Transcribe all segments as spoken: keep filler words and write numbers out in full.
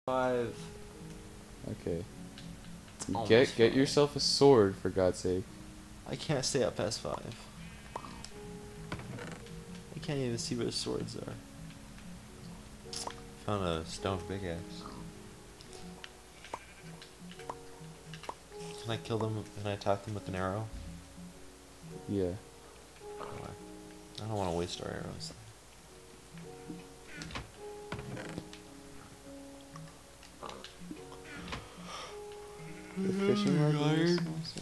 Five. Okay. Almost Get get five. yourself a sword, for God's sake. I can't stay up past five. I can't even see where the swords are. Found a stone pickaxe. Can I kill them? Can I attack them with an arrow? Yeah. Why? I don't want to waste our arrows. The fishing rod. Iron.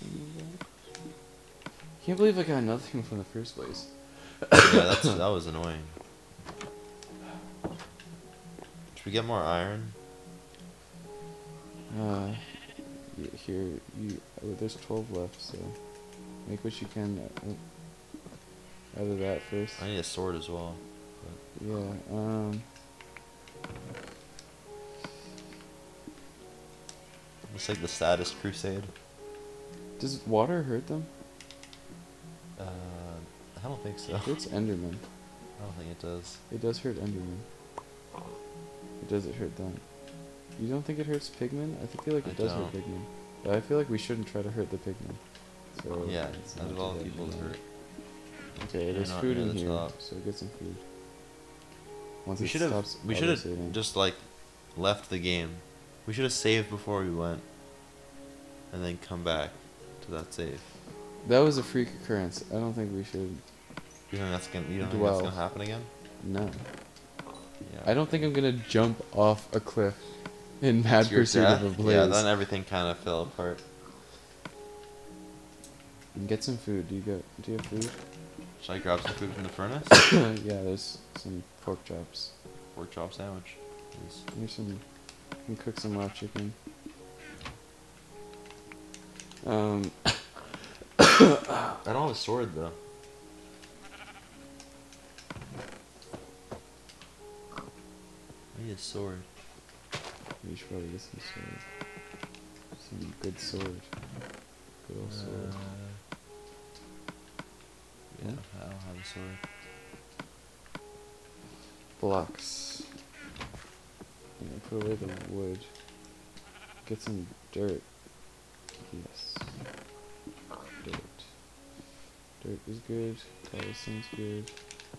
Can't believe I got nothing from the first place. Yeah, that's that was annoying. Should we get more iron? Uh, y- here you. Oh, there's twelve left, so make what you can uh, out of that first. I need a sword as well. Yeah. Um. It's like the saddest crusade. Does water hurt them? Uh, I don't think so. It hurts Enderman. I don't think it does. It does hurt Enderman. It does it hurt them? You don't think it hurts pigmen? I feel like it I does hurt don't. pigmen. But I feel like we shouldn't try to hurt the pigmen. So Yeah, let's there's not a lot do of that people to anymore. hurt. Okay, Yeah, there's not food near in the here, top. so get some food. Once We it should have. stops We should have auto-saving. just like left the game. We should have saved before we went, and then come back to that save. That was a freak occurrence. I don't think we should. You think that's gonna? You don't think Dwell. that's gonna happen again? No. Yeah. I don't think I'm gonna jump off a cliff in mad To your pursuit death? of a blaze. Yeah, then everything kind of fell apart. Get some food. Do you got? Do you have food? Should I grab some food from the furnace? Yeah, there's some pork chops. Pork chop sandwich. Please. Here's some. You can cook some raw chicken. Um. I don't have a sword though. I need a sword. You should probably get some sword. Some good sword. Good old sword. Uh, yeah, I don't have a sword. Blocks. Yeah, put away the wood. Get some dirt. Yes. Dirt. Dirt is good. Cobblestone's good.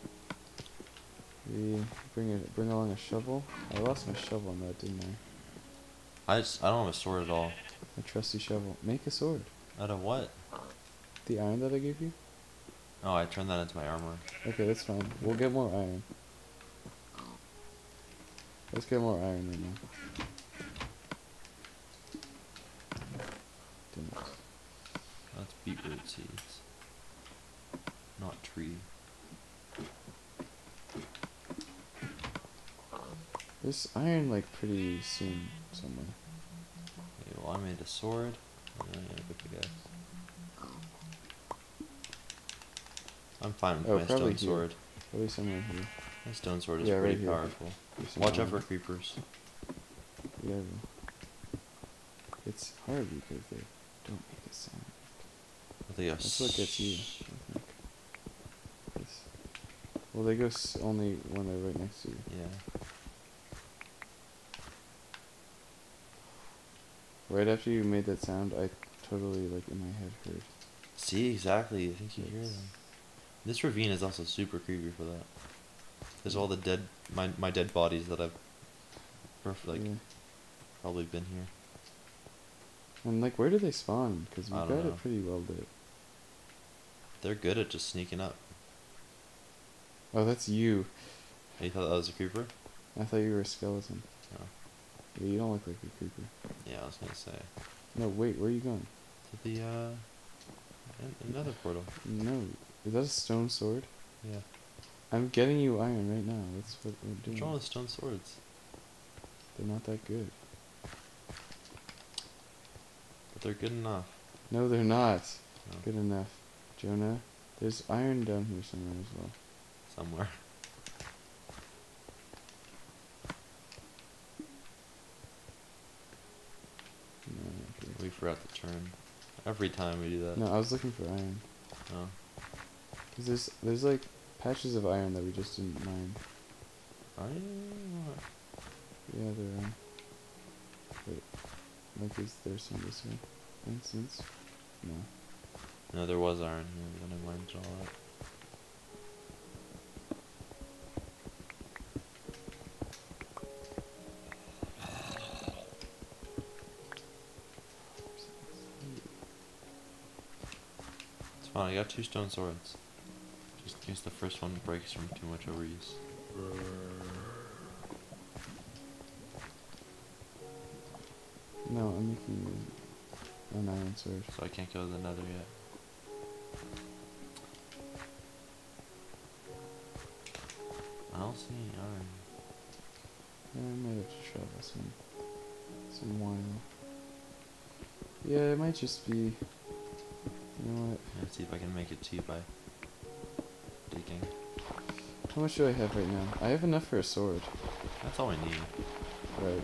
We bring it. Bring along a shovel. I lost my shovel on that, didn't I? I just I don't have a sword at all. My trusty shovel. Make a sword. Out of what? The iron that I gave you? Oh, I turned that into my armor. Okay, that's fine. We'll get more iron. Let's get more iron right now. Damn it. That's beetroot seeds. Not tree. There's iron like pretty soon somewhere. Okay, well I made a sword. And then I got a good pickaxe. I'm fine with Oh, my probably stone here. sword. Probably somewhere here. My stone sword is Yeah, right pretty here. powerful. There's some Watch out iron. for creepers. Yeah. well, It's hard because they don't make a sound. They go That's what gets you. I think. It's- Well, they go s only when they're right next to you. Yeah. Right after you made that sound, I totally like in my head heard. See, exactly. I think you hear Yes. them. This ravine is also super creepy for that. There's all the dead, my my dead bodies that I've, perf- like, Yeah. probably been here. And like, where do they spawn? Because we I got don't know. it pretty well lit. They're good at just sneaking up. Oh, that's you. Oh, you thought that was a creeper? I thought you were a skeleton. No. Yeah, you don't look like a creeper. Yeah, I was gonna say. No, wait, where are you going? To the uh, an- another portal. No, is that a stone sword? Yeah. I'm getting you iron right now. That's what we're What's doing. wrong with stone swords? They're not that good. But they're good enough. No, they're not No. good enough. Jonah, there's iron down here somewhere as well. Somewhere. No, not here. We forgot to turn. Every time we do that. No, I was looking for iron. Oh. Cause there's there's like patches of iron that we just didn't mine. Are you? Yeah, there are. Like, is there some this way, for instance? No. No, there was iron here, but then I mined all that. It's fine, I got two stone swords. Just in case the first one breaks from too much overuse. No, I'm making an iron sword. So I can't go to the nether yet. I don't see any iron. Yeah, I might have to travel some, some while. Yeah, it might just be. You know what? Let's see if I can make it to you by digging. How much do I have right now? I have enough for a sword. That's all we need. Right.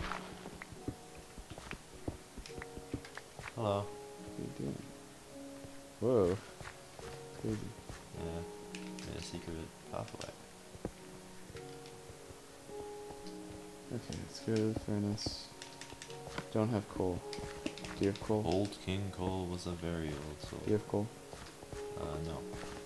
Hello. What are you doing? Whoa. Crazy. Yeah. Made a secret pathway. Okay, let's go to the furnace. Don't have coal. Do you have coal? Old King Cole was a very old soul. Do you have coal? Uh, no.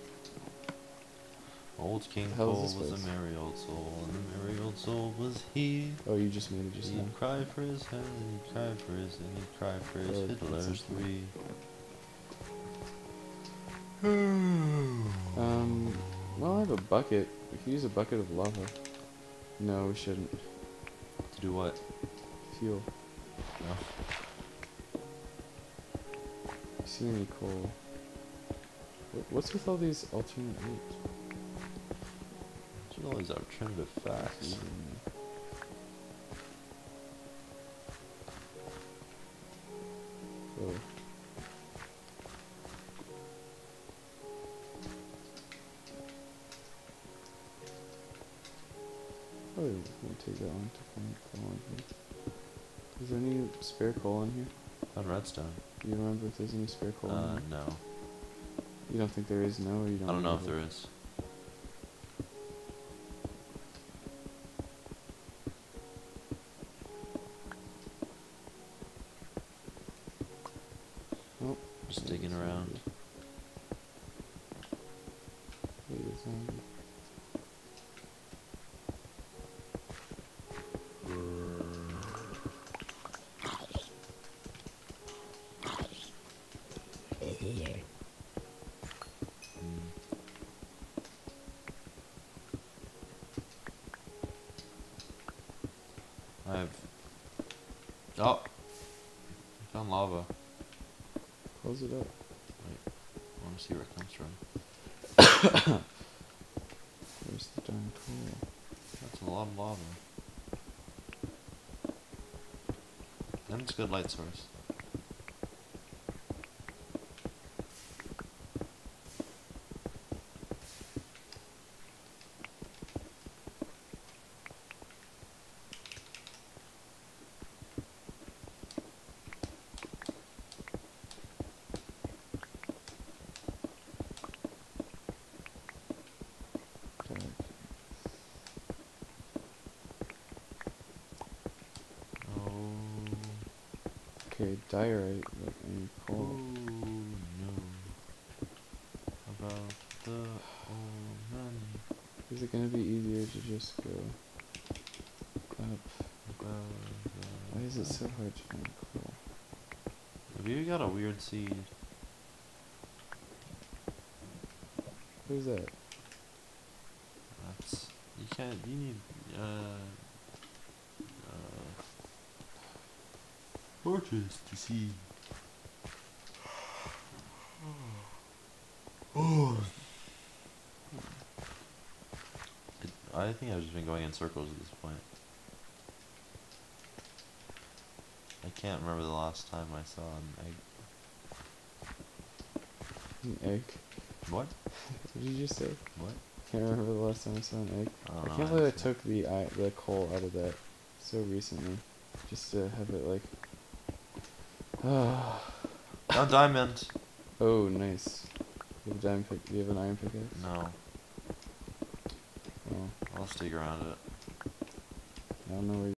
Old King Hell is Cole this was place? a merry old soul, and a merry old soul was he. Oh, you just made it just now. He'd cry for his head, and he'd cry for his, and he'd cry for his Oh, that's fiddlers something. three. Um, well, I have a bucket. We could use a bucket of lava. No, we shouldn't. To do what? Fuel. No. You see any coal? What, what's with all these alternate routes? What's with all these alternative facts? Mm. Oh. Oh, it won't take that long to find coal in here. Is there any spare coal in here? On redstone. Do you remember if there's any spare coal in Uh, here? no. You don't think there is? No, or you don't? I don't know if remember? there is. Oh, Just yeah, digging it's around. zombie. Wait, it's zombie. Mm. I've. Oh! I found lava. Close it up. I want to see where it comes from. Where's the darn coal? That's a lot of lava. And it's a good light source. Dark. Oh. Okay, diorite, but any Oh coal. no. About the old man. Is it gonna be easier to just go up? About the Why is it so hard to find coal? Have you got a weird seed? Who's that? That's you can't. You need uh uh torches to see. Oh. It, I think I've just been going in circles at this point. I can't remember the last time I saw an egg. An egg? What? What did you just say? What? Can't remember the last time I saw an egg. I don't I know. can't believe I actually. took the I, the coal out of that so recently, just to have it like. Ah. No diamond. Oh, nice. You have a diamond pick. Do you have an iron pickaxe? No. Oh, I'll stick around it. I don't know where.